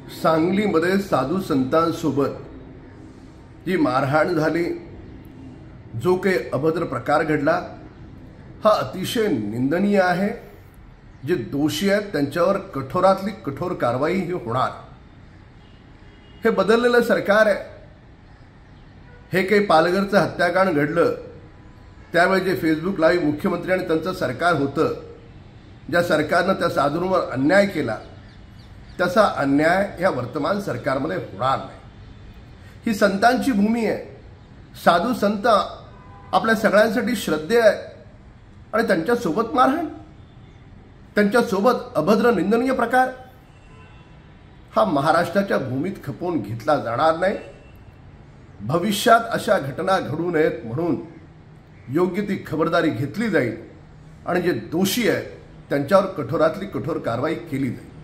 सांगलीमध्ये साधू संतांसोबत जी मारहाण झाली, जो काही अभद्र प्रकार घडला, हा अतिशय निंदनीय आहे। जे दोषी आहेत त्यांच्यावर कठोरातली कठोर कारवाई ही होणार। हे बदललेलं सरकार आहे। हे काही पालघरचं हत्याकांड घडलं त्यावेळी जे फेसबुक लाईव्ह मुख्यमंत्री आणि त्यांचं सरकार होतं, ज्या सरकारनं त्या साधूंवर अन्याय केला, तसा अन्याय या वर्तमान सरकारमध्ये होणार नाही। ही संतांची भूमी आहे। साधू संत आपल्या सगळ्यांसाठी श्रद्धेय आहे आणि त्यांच्यासोबत मारहाण, त्यांच्यासोबत अभद्र निंदनीय प्रकार हा महाराष्ट्राच्या भूमीत खपवून घेतला जाणार नाही। भविष्यात अशा घटना घडू नयेत म्हणून योग्य ती खबरदारी घेतली जाईल आणि जे दोषी आहेत त्यांच्यावर कठोरातली कठोर कारवाई केली जाईल।